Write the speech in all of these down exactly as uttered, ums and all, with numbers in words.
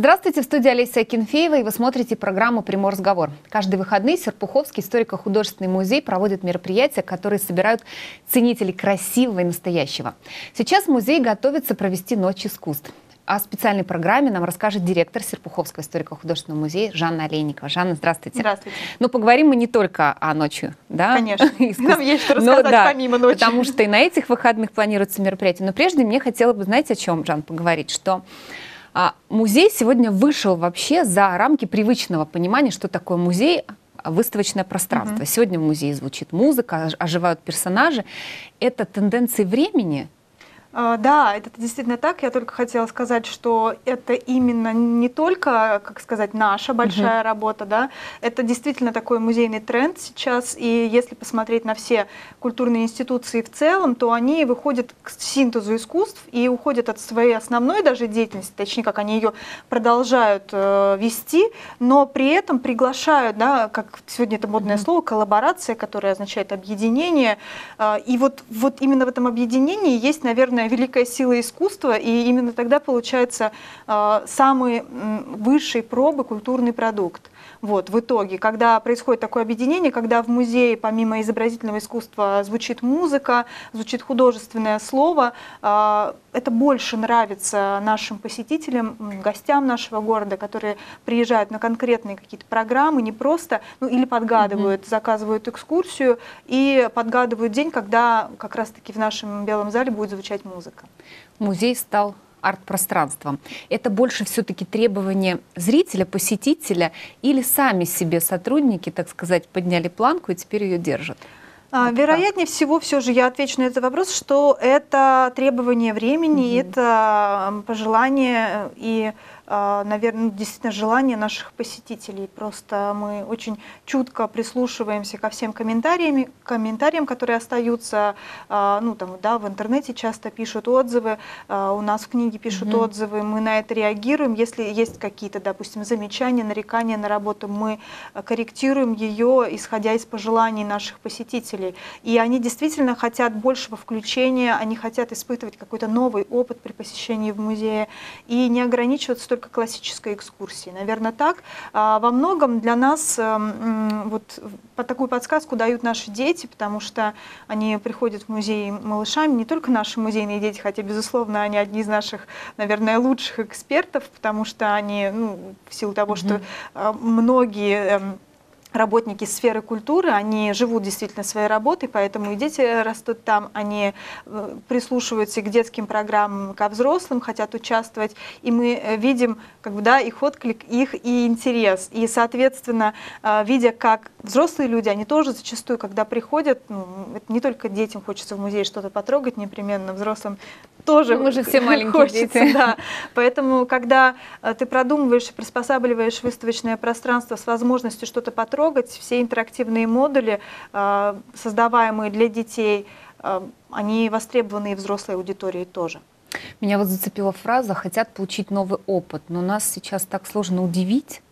Здравствуйте, в студии Олеся Акинфеева, и вы смотрите программу «Приморсговор». Каждые выходные Серпуховский историко-художественный музей проводит мероприятия, которые собирают ценителей красивого и настоящего. Сейчас музей готовится провести Ночь искусств. О специальной программе нам расскажет директор Серпуховского историко-художественного музея Жанна Олейникова. Жанна, здравствуйте. Здравствуйте. Но поговорим мы не только о ночи, да? Конечно. Нам есть что рассказать Но, да, помимо ночи. Потому что и на этих выходных планируется мероприятие. Но прежде мне хотелось бы, знаете, о чем, Жан, поговорить, что а, музей сегодня вышел вообще за рамки привычного понимания, что такое музей, выставочное пространство. Mm-hmm. Сегодня в музее звучит музыка, оживают персонажи. Это тенденции времени? Да, это действительно так. Я только хотела сказать, что это именно не только, как сказать, наша большая uh-huh. работа, да, это действительно такой музейный тренд сейчас. И если посмотреть на все культурные институции в целом, то они выходят к синтезу искусств и уходят от своей основной даже деятельности, точнее, как они ее продолжают э, вести, но при этом приглашают, да, как сегодня это модное uh-huh. слово, коллаборация, которое означает объединение. Э, и вот, вот именно в этом объединении есть, наверное, великая сила искусства, и именно тогда получается э, самый высшей пробы культурный продукт. Вот, в итоге, когда происходит такое объединение, когда в музее помимо изобразительного искусства звучит музыка, звучит художественное слово, э, это больше нравится нашим посетителям, гостям нашего города, которые приезжают на конкретные какие-то программы, не просто, ну или подгадывают, mm-hmm. заказывают экскурсию и подгадывают день, когда как раз-таки в нашем Белом зале будет звучать музыка. Музей стал арт-пространством. Это больше все-таки требование зрителя, посетителя, или сами себе сотрудники, так сказать, подняли планку и теперь ее держат? А, вероятнее так. всего, все же я отвечу на этот вопрос, что это требование времени, mm-hmm. это пожелание и, наверное, действительно желание наших посетителей. Просто мы очень чутко прислушиваемся ко всем комментариям, комментариям, которые остаются, ну, там, да, в интернете часто пишут отзывы, у нас в книге пишут mm-hmm. отзывы, мы на это реагируем. Если есть какие-то, допустим, замечания, нарекания на работу, мы корректируем ее, исходя из пожеланий наших посетителей. И они действительно хотят большего включения, они хотят испытывать какой-то новый опыт при посещении в музее и не ограничиваться только классической экскурсией. Наверное, так. Во многом для нас вот такую подсказку дают наши дети, потому что они приходят в музей малышами, не только наши музейные дети, хотя, безусловно, они одни из наших, наверное, лучших экспертов, потому что они, ну, в силу того, mm-hmm. что многие работники сферы культуры, они живут действительно своей работой, поэтому и дети растут там, они прислушиваются к детским программам, ко взрослым, хотят участвовать, и мы видим, как бы, да, их отклик, их и интерес. И, соответственно, видя, как взрослые люди, они тоже зачастую, когда приходят, ну, это не только детям хочется в музее что-то потрогать непременно, взрослым тоже мы же все маленькие хочется, дети. Да. Поэтому, когда ты продумываешь и приспосабливаешь выставочное пространство с возможностью что-то потрогать, все интерактивные модули, создаваемые для детей, они востребованы и взрослой аудиторией тоже. Меня вот зацепила фраза «хотят получить новый опыт», но нас сейчас так сложно удивить.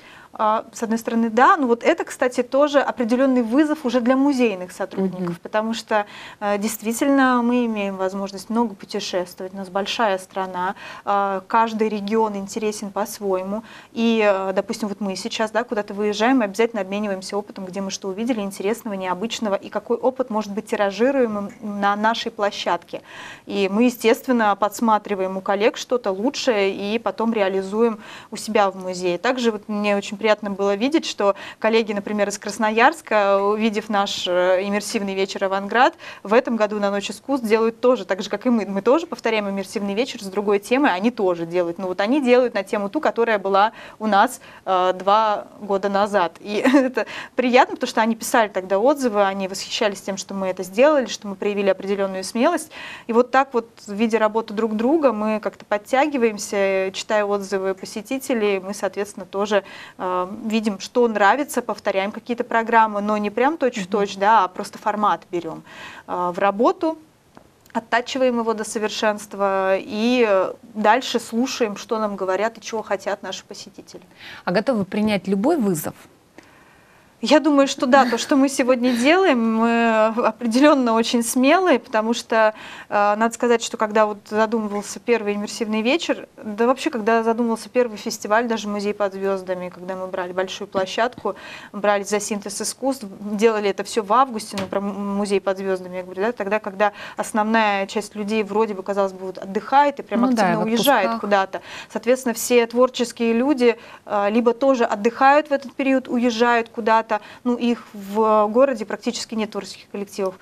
С одной стороны, да, но вот это, кстати, тоже определенный вызов уже для музейных сотрудников, mm-hmm. потому что э, действительно мы имеем возможность много путешествовать, у нас большая страна, э, каждый регион интересен по-своему, и, э, допустим, вот мы сейчас, да, куда-то выезжаем, мы обязательно обмениваемся опытом, где мы что увидели интересного, необычного, и какой опыт может быть тиражируемым на нашей площадке. И мы, естественно, подсматриваем у коллег что-то лучшее и потом реализуем у себя в музее. Также вот мне очень приятно было видеть, что коллеги, например, из Красноярска, увидев наш иммерсивный вечер «Авангард», в этом году на Ночь искусств делают тоже, так же, как и мы. Мы тоже повторяем иммерсивный вечер с другой темой, они тоже делают. Но вот они делают на тему ту, которая была у нас э, два года назад. И это приятно, потому что они писали тогда отзывы, они восхищались тем, что мы это сделали, что мы проявили определенную смелость. И вот так вот, видя работу друг друга, мы как-то подтягиваемся, читая отзывы посетителей, мы, соответственно, тоже э, видим, что нравится, повторяем какие-то программы, но не прям точь-в-точь, mm-hmm. да, а просто формат берем э, в работу, оттачиваем его до совершенства и дальше слушаем, что нам говорят и чего хотят наши посетители. А готовы принять любой вызов? Я думаю, что да, то, что мы сегодня делаем, мы определенно очень смелые, потому что э, надо сказать, что когда вот задумывался первый иммерсивный вечер, да вообще, когда задумывался первый фестиваль, даже «Музей под звездами», когда мы брали большую площадку, брались за синтез искусств, делали это все в августе, ну, про «Музей под звездами», я говорю, да, тогда, когда основная часть людей вроде бы, казалось бы, вот отдыхает и прям ну, активно да, уезжает куда-то. Соответственно, все творческие люди э, либо тоже отдыхают в этот период, уезжают куда-то, ну, их в городе практически нет творческих коллективов.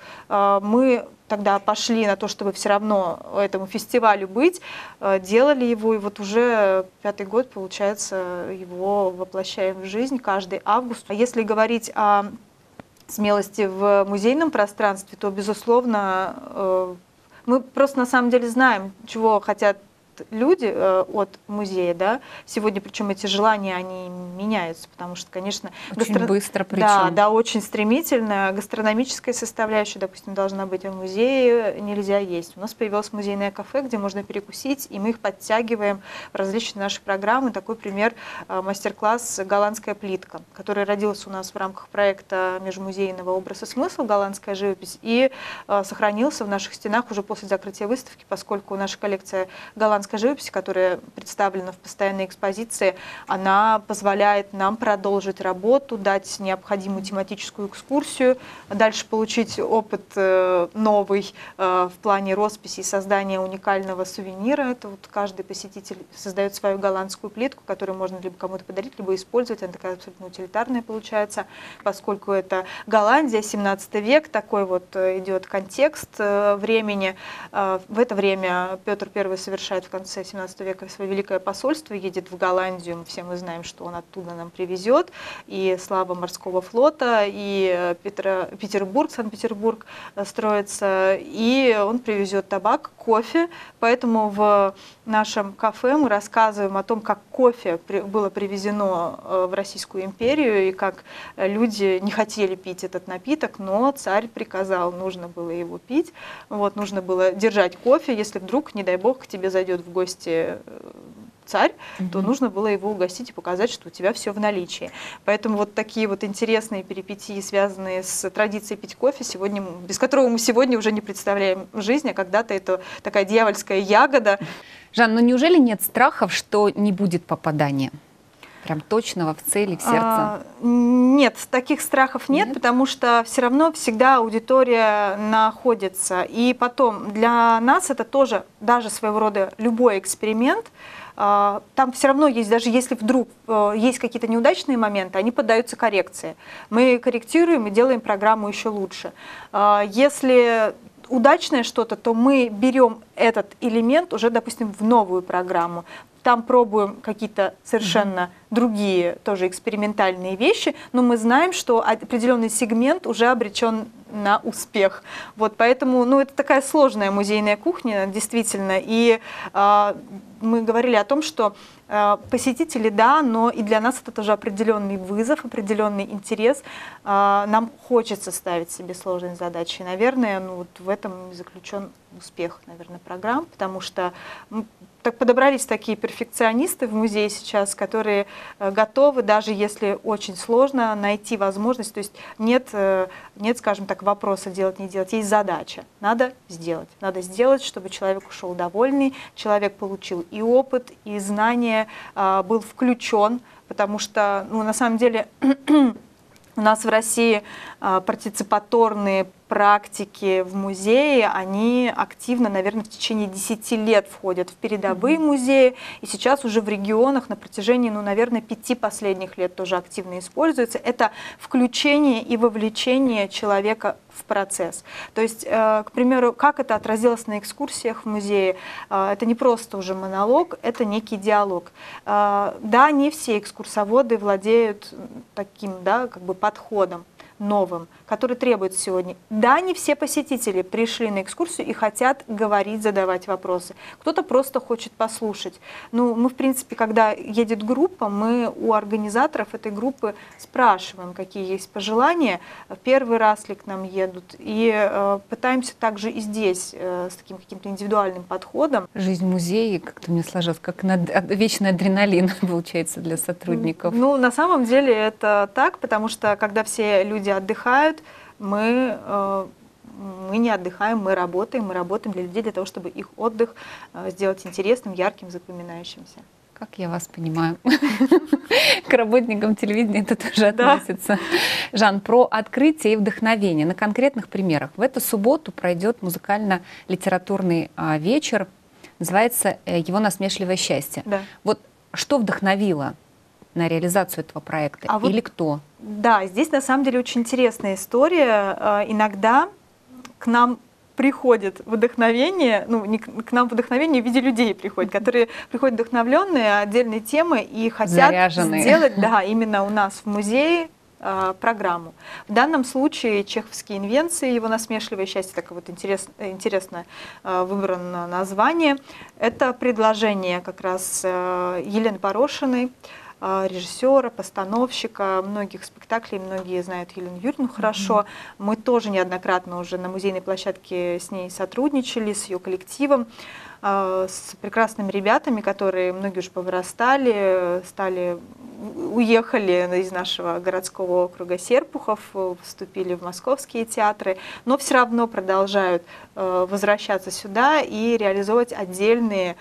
Мы тогда пошли на то, чтобы все равно этому фестивалю быть, делали его, и вот уже пятый год, получается, его воплощаем в жизнь каждый август. А если говорить о смелости в музейном пространстве, то, безусловно, мы просто на самом деле знаем, чего хотят люди э, от музея, да, сегодня, причем эти желания, они меняются, потому что, конечно, очень гастро... быстро причем. Да, да, очень стремительно. Гастрономическая составляющая, допустим, должна быть в музее, нельзя есть. У нас появилось музейное кафе, где можно перекусить, и мы их подтягиваем в различные наши программы. Такой пример э, мастер-класс «Голландская плитка», который родился у нас в рамках проекта межмузейного «Образ и смысл. Голландская живопись» и э, сохранился в наших стенах уже после закрытия выставки, поскольку наша коллекция голландской живописи, которая представлена в постоянной экспозиции, она позволяет нам продолжить работу, дать необходимую тематическую экскурсию, дальше получить опыт новый в плане росписи и создания уникального сувенира. Это вот каждый посетитель создает свою голландскую плитку, которую можно либо кому-то подарить, либо использовать. Она такая абсолютно утилитарная получается, поскольку это Голландия, семнадцатый век, такой вот идет контекст времени. В это время Петр Первый совершает в конце семнадцатого века свое великое посольство, едет в Голландию, все мы знаем, что он оттуда нам привезет, и слава морского флота, и Петро, Петербург, Санкт-Петербург строится, и он привезет табак, кофе, поэтому в нашем кафе мы рассказываем о том, как кофе было привезено в Российскую империю, и как люди не хотели пить этот напиток, но царь приказал, нужно было его пить, вот, нужно было держать кофе, если вдруг, не дай бог, к тебе зайдет в гости царь, mm-hmm. то нужно было его угостить и показать, что у тебя все в наличии. Поэтому вот такие вот интересные перипетии, связанные с традицией пить кофе, сегодня, без которого мы сегодня уже не представляем жизнь, а когда-то это такая дьявольская ягода. Жан, но неужели нет страхов, что не будет попадания? Прям точного в цели, в сердце? А, нет, таких страхов нет, нет, потому что все равно всегда аудитория находится. И потом для нас это тоже даже своего рода любой эксперимент. Там все равно есть, даже если вдруг есть какие-то неудачные моменты, они поддаются коррекции. Мы корректируем и делаем программу еще лучше. Если удачное что-то, то мы берем этот элемент уже, допустим, в новую программу. Там пробуем какие-то совершенно mm-hmm. другие, тоже экспериментальные вещи, но мы знаем, что определенный сегмент уже обречен на успех. Вот поэтому, ну, это такая сложная музейная кухня, действительно. И э, мы говорили о том, что э, посетители, да, но и для нас это тоже определенный вызов, определенный интерес. Э, нам хочется ставить себе сложные задачи. И, наверное, ну, вот в этом и заключен успех, наверное, программ, потому что так подобрались такие перфекционисты в музее сейчас, которые готовы, даже если очень сложно, найти возможность. То есть нет, нет, скажем так, вопроса делать, не делать, есть задача. Надо сделать. Надо сделать, чтобы человек ушел довольный, человек получил и опыт, и знания, был включен, потому что, ну, на самом деле, у нас в России партиципаторные практики в музее, они активно, наверное, в течение десяти лет входят в передовые mm-hmm. музеи, и сейчас уже в регионах на протяжении, ну, наверное, пяти последних лет тоже активно используется. Это включение и вовлечение человека в процесс. То есть, к примеру, как это отразилось на экскурсиях в музее, это не просто уже монолог, это некий диалог. Да, не все экскурсоводы владеют таким, да, как бы подходом. новым, который требуется сегодня. Да, не все посетители пришли на экскурсию и хотят говорить, задавать вопросы. Кто-то просто хочет послушать. Ну, мы, в принципе, когда едет группа, мы у организаторов этой группы спрашиваем, какие есть пожелания, первый раз ли к нам едут, и э, пытаемся также и здесь э, с таким каким-то индивидуальным подходом. Жизнь в музее как-то мне сложилась, как над... вечный адреналин, получается, для сотрудников. Ну, на самом деле это так, потому что когда все люди отдыхают, мы, э, мы не отдыхаем, мы работаем, мы работаем для людей, для того, чтобы их отдых э, сделать интересным, ярким, запоминающимся. Как я вас понимаю. К работникам телевидения это тоже относится. Жан, про открытие и вдохновение на конкретных примерах. В эту субботу пройдет музыкально-литературный а, вечер. Называется «Его насмешливое счастье». Да. Вот что вдохновило на реализацию этого проекта? А Или вот, кто? Да, здесь на самом деле очень интересная история. Иногда к нам приходит вдохновение, ну, не к нам вдохновение в виде людей приходит, которые приходят вдохновленные отдельной темы и хотят Заряженные. сделать, да, именно у нас в музее э, программу. В данном случае чеховские инвенции, его насмешливое счастье, такое вот интерес, интересно э, выбрано название. Это предложение как раз э, Елены Порошиной, режиссера, постановщика многих спектаклей, многие знают Елену Юрьевну хорошо. Mm-hmm. Мы тоже неоднократно уже на музейной площадке с ней сотрудничали, с ее коллективом, с прекрасными ребятами, которые многие уже повырастали, стали, уехали из нашего городского округа Серпухов, вступили в московские театры, но все равно продолжают возвращаться сюда и реализовывать отдельные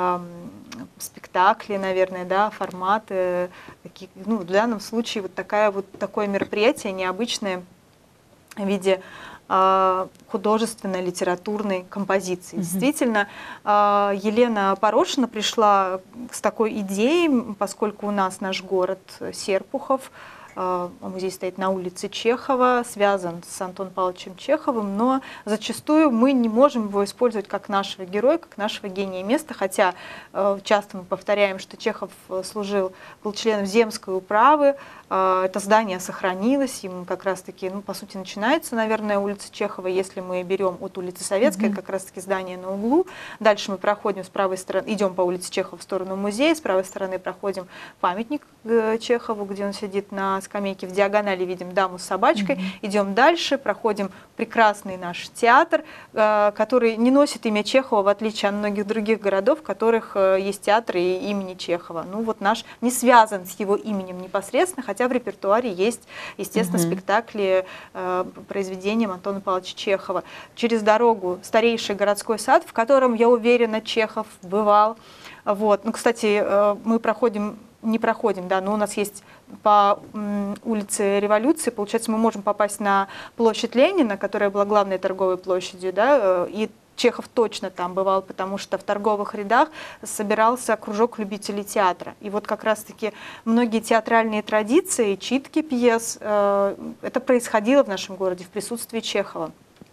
спектакли, наверное, да, форматы. Такие, ну, в данном случае вот, такая, вот такое мероприятие необычное в виде э, художественной, литературной композиции. Mm-hmm. Действительно, э, Елена Порошина пришла с такой идеей, поскольку у нас наш город Серпухов, музей стоит на улице Чехова, связан с Антоном Павловичем Чеховым, но зачастую мы не можем его использовать как нашего героя, как нашего гения места, хотя часто мы повторяем, что Чехов служил, был членом земской управы, это здание сохранилось, им как раз-таки, ну, по сути, начинается, наверное, улица Чехова, если мы берем от улицы Советской, mm-hmm. как раз-таки здание на углу, дальше мы проходим с правой стороны, идем по улице Чехова в сторону музея, с правой стороны проходим памятник Чехову, где он сидит на скамейке, в диагонали видим даму с собачкой, mm-hmm. идем дальше, проходим прекрасный наш театр, который не носит имя Чехова, в отличие от многих других городов, в которых есть театры имени Чехова. Ну вот наш не связан с его именем непосредственно, хотя в репертуаре есть, естественно, mm-hmm. спектакли э, произведением Антона Павловича Чехова. Через дорогу старейший городской сад, в котором, я уверена, Чехов бывал. Вот. Ну, кстати, э, мы проходим, не проходим, да, но у нас есть по м, улице Революции, получается, мы можем попасть на площадь Ленина, которая была главной торговой площадью, да, э, и Чехов точно там бывал, потому что в торговых рядах собирался кружок любителей театра. И вот как раз-таки многие театральные традиции, читки пьес, э, это происходило в нашем городе в присутствии Чехова.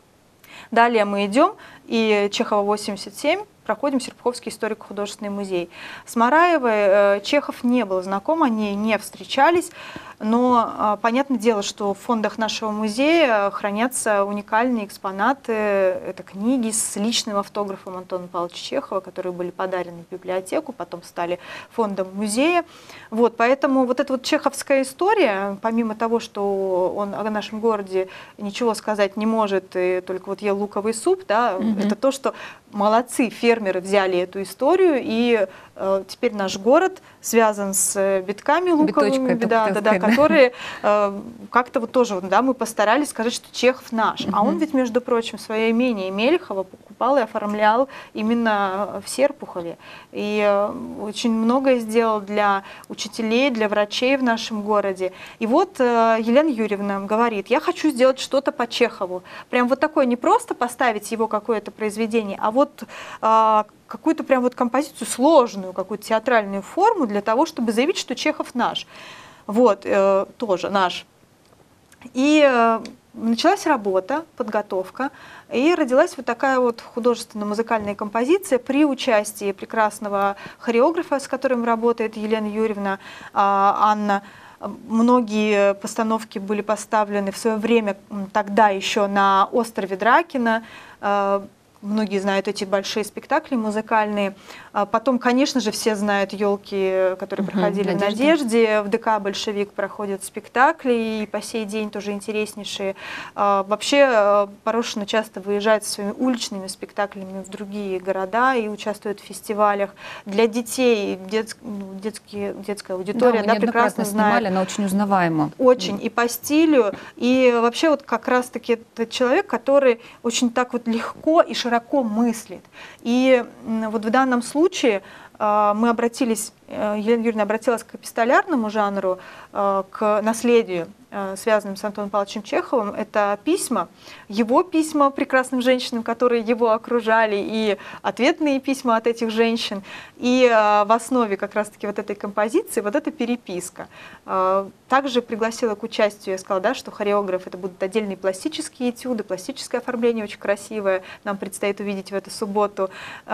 Далее мы идем, и Чехова восемьдесят семь, проходим Серпуховский историко-художественный музей. С Мараевой э, Чехов не был знаком, они не встречались, но э, понятное дело, что в фондах нашего музея хранятся уникальные экспонаты, это книги с личным автографом Антона Павловича Чехова, которые были подарены в библиотеку, потом стали фондом музея. Вот, поэтому вот эта вот чеховская история, помимо того, что он о нашем городе ничего сказать не может, и только вот ел луковый суп, да, mm-hmm. это то, что молодцы, фермеры взяли эту историю, и э, теперь наш город связан с битками луковыми, да, да, да, которые э, как-то вот тоже, да, мы постарались сказать, что Чехов наш. Mm-hmm. А он ведь, между прочим, свое имение Мелехова покупал и оформлял именно в Серпухове. И э, очень многое сделал для учителей, для врачей в нашем городе. И вот э, Елена Юрьевна говорит, я хочу сделать что-то по Чехову. Прям вот такое, не просто поставить его какое-то произведение, а вот Вот, а, какую-то прям вот композицию, сложную, какую-то театральную форму для того, чтобы заявить, что Чехов наш. Вот, э, тоже наш. И э, началась работа, подготовка, и родилась вот такая вот художественно-музыкальная композиция при участии прекрасного хореографа, с которым работает Елена Юрьевна, э, Анна. Многие постановки были поставлены в свое время тогда еще на острове Дракина. Многие знают эти большие спектакли музыкальные. Потом, конечно же, все знают елки, которые проходили в Надежде. В ДК «Большевик» проходят спектакли, и по сей день тоже интереснейшие. Вообще, Порошино часто выезжает со своими уличными спектаклями в другие города и участвует в фестивалях. Для детей детск, детские, детская аудитория, да, да, прекрасно знает. Снимали, она очень узнаваема. Очень, и по стилю. И вообще вот как раз-таки это человек, который очень так вот легко и широко широко мыслит. И вот в данном случае мы обратились, Елена Юрьевна обратилась к эпистолярному жанру, к наследию, связанным с Антоном Павловичем Чеховым. Это письма, его письма прекрасным женщинам, которые его окружали, и ответные письма от этих женщин. И в основе как раз-таки вот этой композиции вот эта переписка. Также пригласила к участию, я сказала, да, что хореограф — это будут отдельные пластические этюды, пластическое оформление очень красивое, нам предстоит увидеть в эту субботу.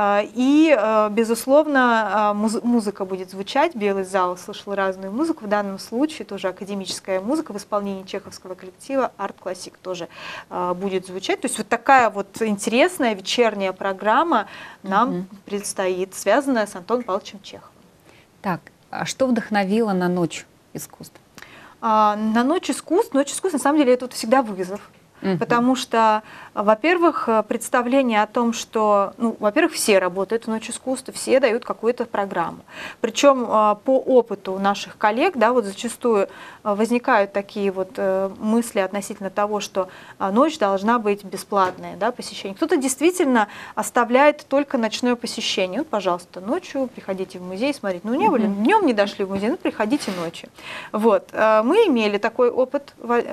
И, безусловно, музыка будет звучать, Белый зал слышал разную музыку, в данном случае тоже академическая музыка в исполнении чеховского коллектива Art Classic тоже будет звучать. То есть вот такая вот интересная вечерняя программа нам mm-hmm. предстоит, связанная с Антоном Павловичем Чеховым. Так, а что вдохновило на Ночь искусств? А, на Ночь искусств, Ночь искусств, на самом деле, это вот всегда вызов. Uh-huh. Потому что, во-первых, представление о том, что, ну, во-первых, все работают в Ночь искусств, все дают какую-то программу. Причем по опыту наших коллег, да, вот зачастую возникают такие вот мысли относительно того, что ночь должна быть бесплатная, да, посещение. Кто-то действительно оставляет только ночное посещение. Вот, пожалуйста, ночью приходите в музей смотреть. Ну, не были, uh-huh. днем не дошли в музей, ну, приходите ночью. Вот. Мы имели такой опыт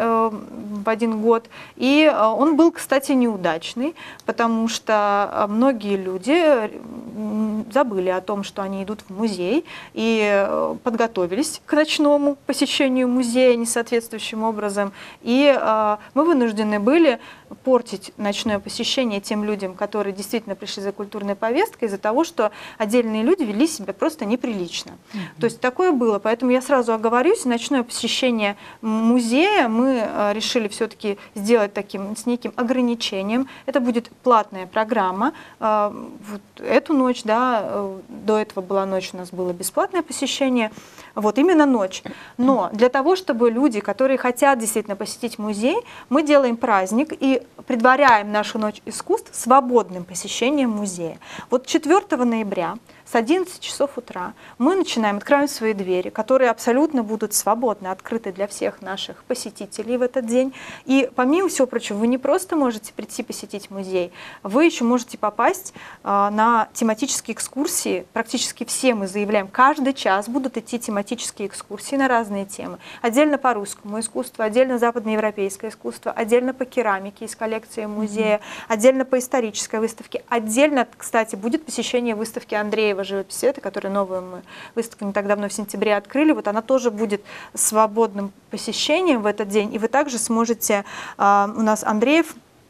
в один год. И он был, кстати, неудачный, потому что многие люди забыли о том, что они идут в музей, и подготовились к ночному посещению музея несоответствующим образом. И мы вынуждены были портить ночное посещение тем людям, которые действительно пришли за культурной повесткой, из-за того, что отдельные люди вели себя просто неприлично. Mm-hmm. То есть такое было. Поэтому я сразу оговорюсь, ночное посещение музея мы решили все-таки сделать таким, с неким ограничением. Это будет платная программа. Вот эту ночь, да, до этого была ночь, у нас было бесплатное посещение. Вот именно ночь. Но для того, чтобы люди, которые хотят действительно посетить музей, мы делаем праздник и предваряем нашу Ночь искусств свободным посещением музея. Вот четвёртого ноября с одиннадцати часов утра мы начинаем, открываем свои двери, которые абсолютно будут свободно открыты для всех наших посетителей в этот день. И помимо всего прочего, вы не просто можете прийти посетить музей, вы еще можете попасть э, на тематические экскурсии. Практически все мы заявляем, каждый час будут идти тематические экскурсии на разные темы. Отдельно по русскому искусству, отдельно западноевропейское искусство, отдельно по керамике из коллекции музея, mm-hmm. отдельно по исторической выставке. Отдельно, кстати, будет посещение выставки Андреева «Живопись света», которую новую мы выставку не так давно в сентябре открыли. Вот она тоже будет свободным посещением в этот день. И вы также сможете, э, у нас Андреев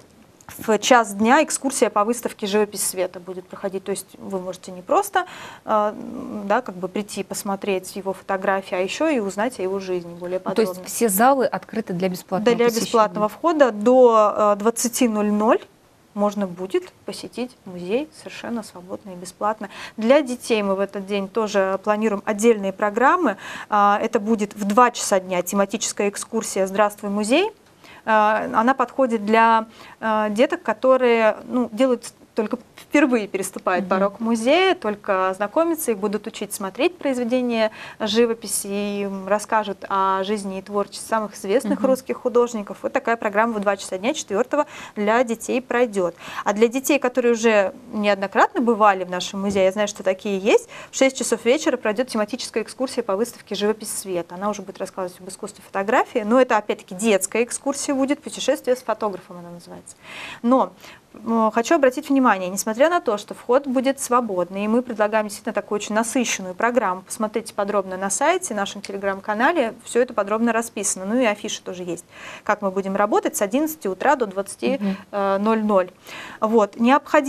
в час дня экскурсия по выставке «Живопись света» будет проходить. То есть вы можете не просто э, да, как бы прийти посмотреть его фотографии, а еще и узнать о его жизни более подробно. То есть все залы открыты для бесплатного Для посещения. бесплатного входа до двадцати ноль-ноль можно будет посетить музей совершенно свободно и бесплатно. Для детей мы в этот день тоже планируем отдельные программы. Это будет в два часа дня тематическая экскурсия «Здравствуй, музей». Она подходит для деток, которые ну, делают только впервые переступают mm-hmm. порог музея, только знакомиться, их будут учить смотреть произведения живописи, и расскажут о жизни и творчестве самых известных mm-hmm. русских художников. Вот такая программа в два часа дня четвёртого для детей пройдет. А для детей, которые уже неоднократно бывали в нашем музее, я знаю, что такие есть, в шесть часов вечера пройдет тематическая экскурсия по выставке «Живопись света». Она уже будет рассказывать об искусстве фотографии, но это опять-таки детская экскурсия будет, путешествие с фотографом она называется. Но хочу обратить внимание, несмотря на то, что вход будет свободный, и мы предлагаем действительно такую очень насыщенную программу, посмотрите подробно на сайте, в нашем телеграм-канале, все это подробно расписано, ну и афиша тоже есть, как мы будем работать с одиннадцати утра до двадцати ноль-ноль. Вот. Необходимо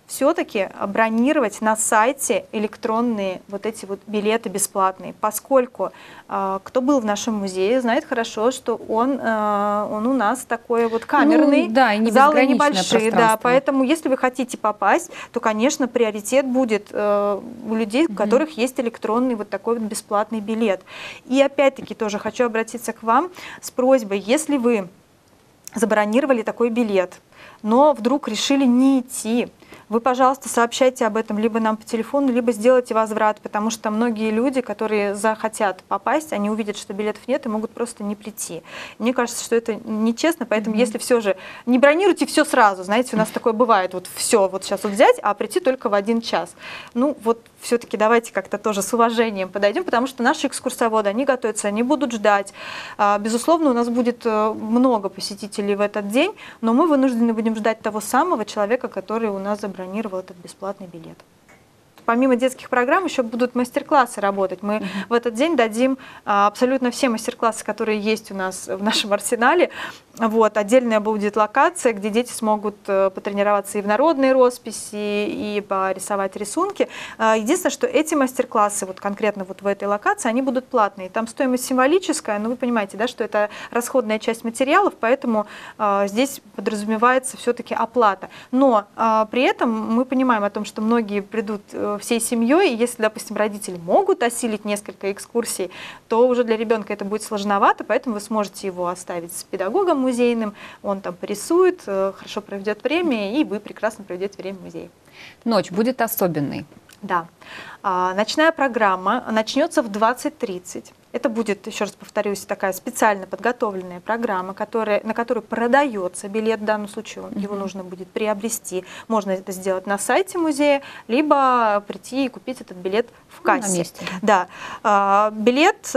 все-таки бронировать на сайте электронные вот эти вот билеты бесплатные, поскольку э, кто был в нашем музее, знает хорошо, что он, э, он у нас такой вот камерный, ну, да, и не залы небольшие, да, поэтому если вы хотите попасть, то, конечно, приоритет будет э, у людей, у которых mm-hmm. есть электронный вот такой вот бесплатный билет. И опять-таки тоже хочу обратиться к вам с просьбой, если вы забронировали такой билет, но вдруг решили не идти, вы, пожалуйста, сообщайте об этом либо нам по телефону, либо сделайте возврат, потому что многие люди, которые захотят попасть, они увидят, что билетов нет и могут просто не прийти. Мне кажется, что это нечестно, поэтому mm-hmm. если все же не бронируйте все сразу, знаете, у нас такое бывает, вот все вот сейчас вот взять, а прийти только в один час. Ну вот все-таки давайте как-то тоже с уважением подойдем, потому что наши экскурсоводы, они готовятся, они будут ждать. Безусловно, у нас будет много посетителей в этот день, но мы вынуждены будем ждать того самого человека, который у нас забронировал этот бесплатный билет. Помимо детских программ еще будут мастер-классы работать. Мы mm-hmm. в этот день дадим а, абсолютно все мастер-классы, которые есть у нас в нашем арсенале. Вот, отдельная будет локация, где дети смогут э, потренироваться и в народной росписи, и порисовать рисунки. Э, единственное, что эти мастер-классы, вот конкретно вот в этой локации, они будут платные. Там стоимость символическая, но вы понимаете, да, что это расходная часть материалов, поэтому э, здесь подразумевается все-таки оплата. Но э, при этом мы понимаем о том, что многие придут э, всей семьей, и если, допустим, родители могут осилить несколько экскурсий, то уже для ребенка это будет сложновато, поэтому вы сможете его оставить с педагогом музейным, он там порисует, хорошо проведет время, и вы прекрасно проведете время в музее. Ночь будет особенной. Да. Ночная программа начнется в двадцать тридцать. Это будет, еще раз повторюсь, такая специально подготовленная программа, которая, на которую продается билет. В данном случае mm-hmm. его нужно будет приобрести. Можно это сделать на сайте музея, либо прийти и купить этот билет в кассе. Ну, на месте. Да. Билет...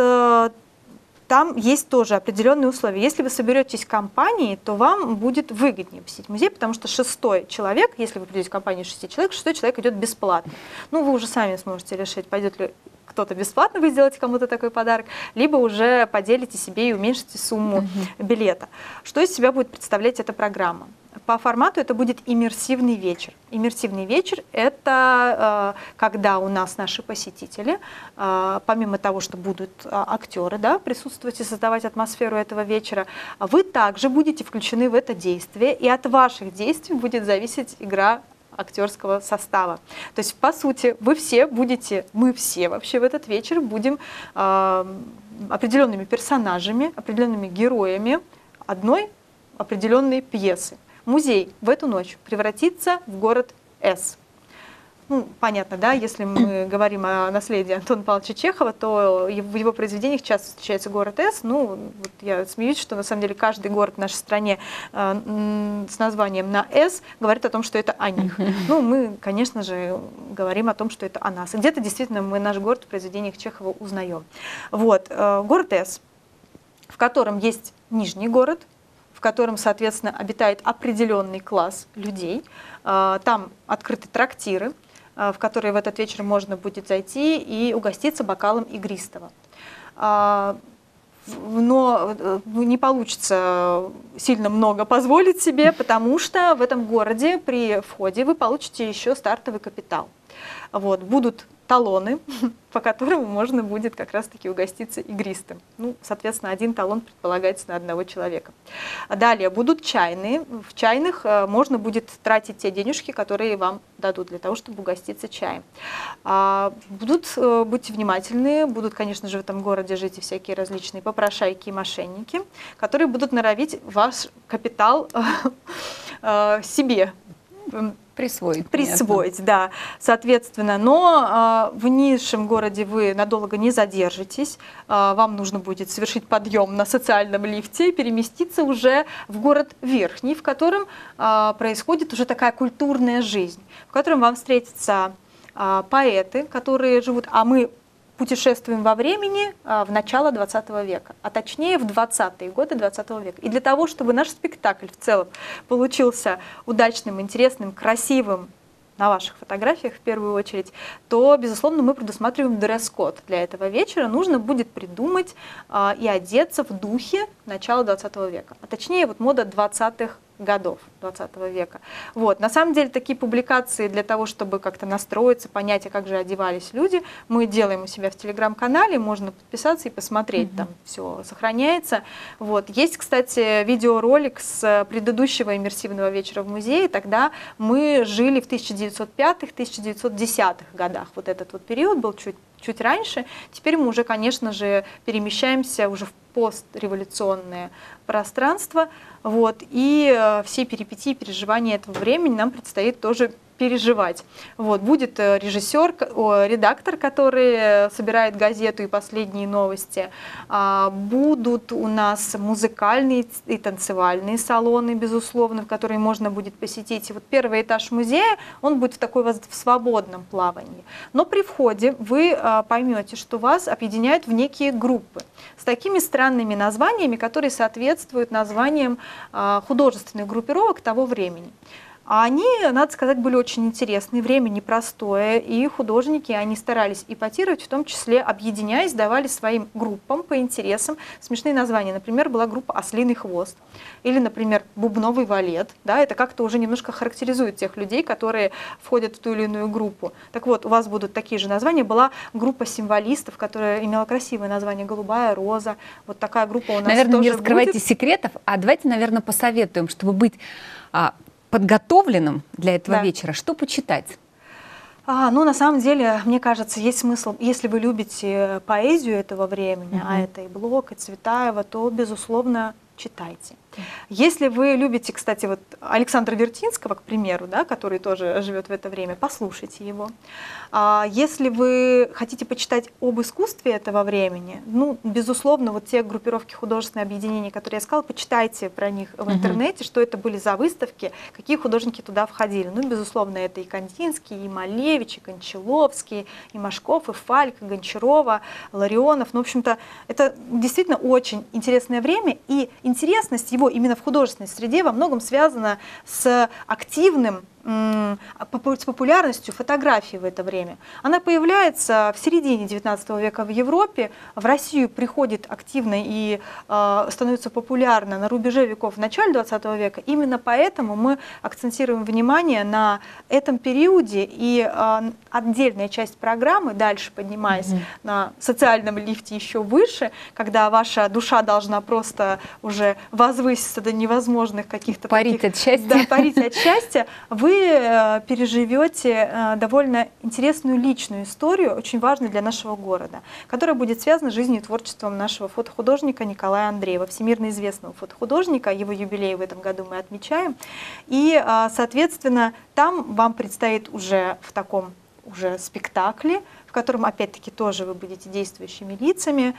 Там есть тоже определенные условия. Если вы соберетесь в компании, то вам будет выгоднее посетить музей, потому что шестой человек, если вы придете в компанию шести человек, шестой человек идет бесплатно. Ну, вы уже сами сможете решить, пойдет ли кто-то бесплатно, вы сделаете кому-то такой подарок, либо уже поделите себе и уменьшите сумму uh-huh. билета. Что из себя будет представлять эта программа? По формату это будет иммерсивный вечер. Иммерсивный вечер – это э, когда у нас наши посетители, э, помимо того, что будут э, актеры, да, присутствовать и создавать атмосферу этого вечера, вы также будете включены в это действие, и от ваших действий будет зависеть игра актерского состава. То есть, по сути, вы все будете, мы все вообще в этот вечер будем э, определенными персонажами, определенными героями одной определенной пьесы. Музей в эту ночь превратится в город С. Ну, понятно, да, если мы говорим о наследии Антона Павловича Чехова, то в его произведениях часто встречается город С. Ну, вот я смеюсь, что на самом деле каждый город в нашей стране э, с названием на С говорит о том, что это о них. Ну, мы, конечно же, говорим о том, что это о нас. И где-то действительно мы наш город в произведениях Чехова узнаем. Вот, э, город С, в котором есть Нижний город, в котором, соответственно, обитает определенный класс людей. Там открыты трактиры, в которые в этот вечер можно будет зайти и угоститься бокалом игристого. Но не получится сильно много позволить себе, потому что в этом городе при входе вы получите еще стартовый капитал. Вот, будут талоны, по которым можно будет как раз-таки угоститься игристым. Ну, соответственно, один талон предполагается на одного человека. Далее будут чайные. В чайных можно будет тратить те денежки, которые вам дадут для того, чтобы угоститься чаем. Будут, будьте внимательны, будут, конечно же, в этом городе жить и всякие различные попрошайки и мошенники, которые будут норовить ваш капитал себе Присвоить. Присвоить, понятно. Да, соответственно. Но э, в низшем городе вы надолго не задержитесь. Э, вам нужно будет совершить подъем на социальном лифте и переместиться уже в город Верхний, в котором э, происходит уже такая культурная жизнь, в котором вам встретятся э, поэты, которые живут, а мы путешествуем во времени в начало двадцатого века, а точнее в двадцатые годы двадцатого века. И для того, чтобы наш спектакль в целом получился удачным, интересным, красивым, на ваших фотографиях в первую очередь, то, безусловно, мы предусматриваем дресс-код для этого вечера. Нужно будет придумать э, и одеться в духе начала двадцатого века, а точнее вот мода двадцатых годов двадцатого века. Вот. На самом деле такие публикации для того, чтобы как-то настроиться, понять, а как же одевались люди, мы делаем у себя в телеграм-канале, можно подписаться и посмотреть, mm-hmm. там все сохраняется. Вот. Есть, кстати, видеоролик с предыдущего иммерсивного вечера в музее, тогда мы жили в тысяча девятьсот пятых — тысяча девятьсот десятых годах, вот этот вот период был чуть чуть раньше. Теперь мы уже, конечно же, перемещаемся уже в постреволюционное пространство, вот, и э, все перипетии, переживания этого времени нам предстоит тоже переживать. Вот, будет режиссер, о, редактор, который собирает газету и последние новости. А, будут у нас музыкальные и танцевальные салоны, безусловно, в которые можно будет посетить. И вот первый этаж музея, он будет в такой в свободном плавании. Но при входе вы а, поймете, что вас объединяют в некие группы с такими странными названиями, которые соответствуют названиям а, художественных группировок того времени. А они, надо сказать, были очень интересные, время непростое, и художники, они старались эпатировать, в том числе объединяясь, давали своим группам по интересам смешные названия. Например, была группа «Ослиный хвост», или, например, «Бубновый валет». Да, это как-то уже немножко характеризует тех людей, которые входят в ту или иную группу. Так вот, у вас будут такие же названия. Была группа символистов, которая имела красивое название «Голубая роза». Вот такая группа у нас наверное, тоже не раскрывайте будет. секретов, а давайте, наверное, посоветуем, чтобы быть а, подготовленным для этого Да. вечера, что почитать? А, ну, на самом деле, мне кажется, есть смысл, если вы любите поэзию этого времени, mm-hmm. а это и Блок, и Цветаева, то, безусловно, читайте. Если вы любите, кстати, вот Александра Вертинского, к примеру, да, который тоже живет в это время, послушайте его. А если вы хотите почитать об искусстве этого времени, ну, безусловно, вот те группировки, художественные объединения, которые я сказала, почитайте про них в интернете, uh-huh. что это были за выставки, какие художники туда входили. Ну, безусловно, это и Кандинский, и Малевич, и Кончаловский, и Машков, и Фальк, и Гончарова, Ларионов. Ну, в общем-то, это действительно очень интересное время, и интересность его именно в художественной среде во многом связана с активным, с популярностью фотографии в это время. Она появляется в середине девятнадцатого века в Европе, в Россию приходит активно и э, становится популярна на рубеже веков в начале двадцатого века. Именно поэтому мы акцентируем внимание на этом периоде, и э, отдельная часть программы, дальше поднимаясь mm-hmm. на социальном лифте еще выше, когда ваша душа должна просто уже возвыситься до невозможных каких-то парить таких, от счастья. Да, парить от счастья, вы переживете довольно интересную личную историю, очень важную для нашего города, которая будет связана с жизнью и творчеством нашего фотохудожника Николая Андреева, всемирно известного фотохудожника. Его юбилей в этом году мы отмечаем. И, соответственно, там вам предстоит уже в таком уже спектакле, в котором, опять-таки, тоже вы будете действующими лицами,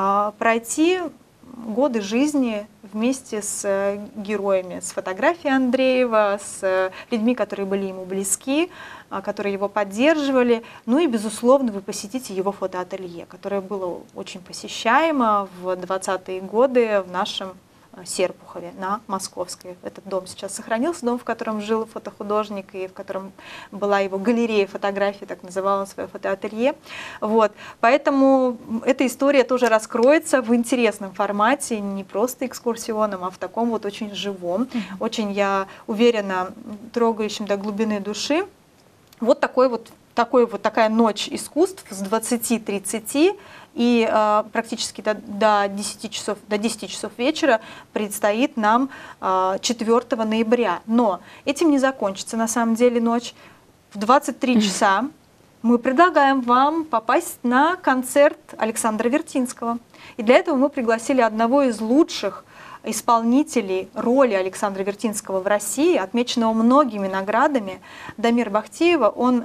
пройти годы жизни вместе с героями, с фотографией Андреева, с людьми, которые были ему близки, которые его поддерживали. Ну и, безусловно, вы посетите его фотоателье, которое было очень посещаемо в двадцатые годы в нашем Серпухове на Московской. Этот дом сейчас сохранился, дом, в котором жил фотохудожник и в котором была его галерея фотографий, так называл он свое фотоателье. Вот. Поэтому эта история тоже раскроется в интересном формате, не просто экскурсионном, а в таком вот очень живом, mm-hmm. очень, я уверена, трогающем до глубины души. Вот такой вот такой вот такая ночь искусств с двадцати тридцати и э, практически до, до, десяти часов, до десяти часов вечера предстоит нам э, четвёртого ноября. Но этим не закончится на самом деле ночь. В двадцать три часа мы предлагаем вам попасть на концерт Александра Вертинского. И для этого мы пригласили одного из лучших исполнителей роли Александра Вертинского в России, отмеченного многими наградами, Дамир Бахтиева. Он,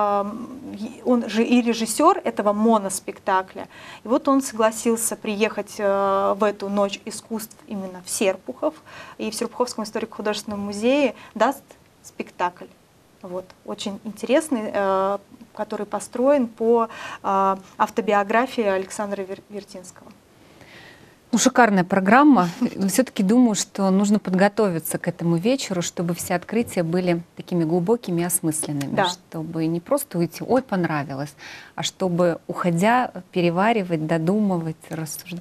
он же и режиссер этого моноспектакля. И вот он согласился приехать в эту ночь искусств именно в Серпухов, и в Серпуховском историко-художественном музее даст спектакль. Вот, очень интересный, который построен по автобиографии Александра Вертинского. Ну, шикарная программа. Все-таки думаю, что нужно подготовиться к этому вечеру, чтобы все открытия были такими глубокими и осмысленными. Да. Чтобы не просто уйти, ой, понравилось, а чтобы, уходя, переваривать, додумывать, рассуждать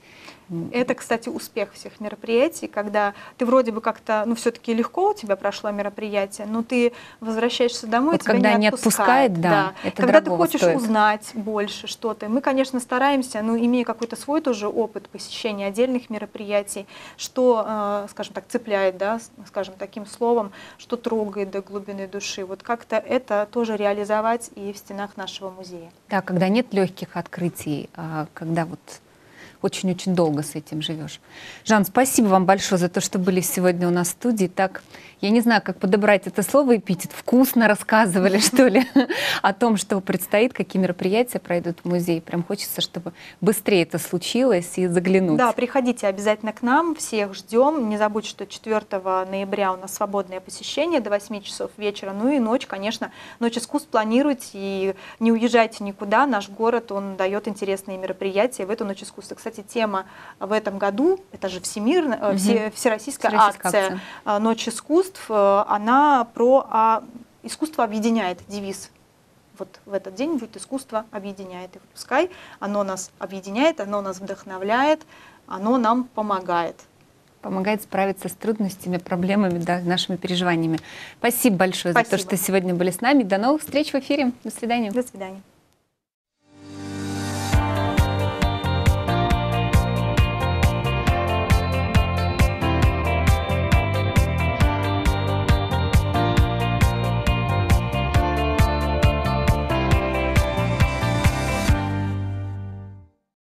Это, кстати, успех всех мероприятий, когда ты вроде бы как-то, ну, все-таки легко у тебя прошло мероприятие, но ты возвращаешься домой, вот тебя когда не отпускает. отпускает, да, да. это когда ты дорогого хочешь стоит. узнать больше что-то. Мы, конечно, стараемся, ну, имея какой-то свой тоже опыт посещения отдельных мероприятий, что, скажем так, цепляет, да, скажем таким словом, что трогает до глубины души. Вот как-то это тоже реализовать и в стенах нашего музея. Да, когда нет легких открытий, а когда вот очень-очень долго с этим живешь. Жан, спасибо вам большое за то, что были сегодня у нас в студии. Так, я не знаю, как подобрать это слово, эпитет. Вкусно рассказывали, что ли, о том, что предстоит, какие мероприятия пройдут в музее. Прям хочется, чтобы быстрее это случилось и заглянуть. Да, приходите обязательно к нам, всех ждем. Не забудьте, что четвёртого ноября у нас свободное посещение до восьми часов вечера. Ну и ночь, конечно, ночь искусств планируйте и не уезжайте никуда. Наш город, он дает интересные мероприятия в эту ночь искусств. Кстати, тема в этом году, это же всемирная, угу. все, всероссийская, всероссийская акция, акция «Ночь искусств», она про а, искусство объединяет, девиз. Вот в этот день будет искусство объединяет. И пускай оно нас объединяет, оно нас вдохновляет, оно нам помогает. Помогает справиться с трудностями, проблемами, да, нашими переживаниями. Спасибо большое Спасибо. за то, что сегодня были с нами. До новых встреч в эфире. До свидания. До свидания.